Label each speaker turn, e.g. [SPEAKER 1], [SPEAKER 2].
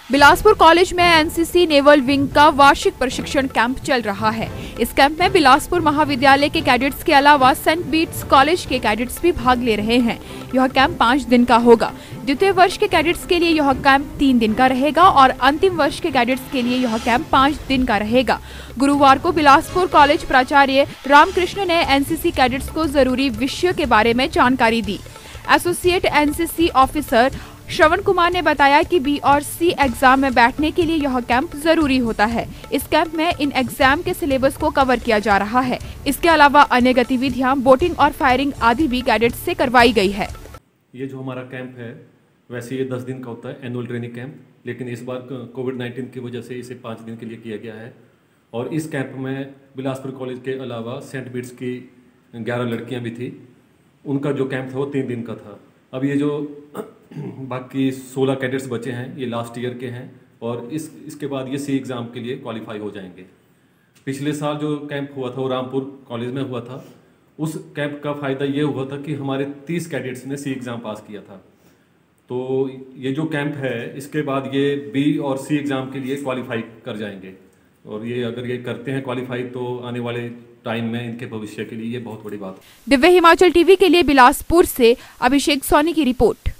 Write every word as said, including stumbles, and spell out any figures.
[SPEAKER 1] Bilaspur college में NCC naval wing का वार्षिक प्रशिक्षण कैंप चल रहा है। इस कैंप में बिलासपुर महाविद्यालय के कैडेट्स के अलावा सेंट बीट्स कॉलेज के कैडेट्स भी भाग ले रहे हैं। यह कैंप पाँच दिन का होगा। द्वितीय वर्ष के कैडेट्स के लिए यह कैंप तीन दिन का रहेगा और अंतिम वर्ष के कैडेट्स के लिए यह कैंप पाँच दिन का रहेगा। गुरुवार को बिलासपुर कॉलेज प्राचार्य रामकृष्ण ने एनसीसी कैडेट्स को जरूरी विषयों के बारे में जानकारी दी। Associate NCC officer Shravan Kumar ने बताया कि बी और सी एग्जाम में बैठने के लिए यह कैंप जरूरी होता है। इस कैंप में इन एग्जाम के सिलेबस को कवर किया जा रहा है। इसके अलावा अन्य गतिविधियां, बोटिंग और फायरिंग आदि भी कैडेट्स से करवाई गई है।
[SPEAKER 2] ये जो हमारा कैंप है वैसे ये दस दिन का होता है एनुअल ट्रेनिंग कैंप, लेकिन इस बार कोविड नाइन्टीन की वजह से इसे पाँच दिन के लिए किया गया है। और इस कैंप में बिलासपुर कॉलेज के अलावा सेंट बीट्स की ग्यारह लड़कियाँ भी थी। उनका जो कैंप था वो तीन दिन का था। अब ये जो बाकी सोलह कैडेट्स बचे हैं ये लास्ट ईयर के हैं और इस इसके बाद ये सी एग्ज़ाम के लिए क्वालिफाई हो जाएंगे। पिछले साल जो कैंप हुआ था वो रामपुर कॉलेज में हुआ था। उस कैंप का फ़ायदा ये हुआ था कि हमारे तीस कैडेट्स ने सी एग्ज़ाम पास किया था। तो ये जो कैंप है इसके बाद ये बी और सी एग्ज़ाम के लिए क्वालिफाई कर जाएंगे और ये अगर ये करते हैं क्वालिफाई तो आने वाले टाइम में इनके भविष्य के लिए ये बहुत बड़ी बात है।
[SPEAKER 1] दिव्य हिमाचल टीवी के लिए बिलासपुर से अभिषेक सोनी की रिपोर्ट।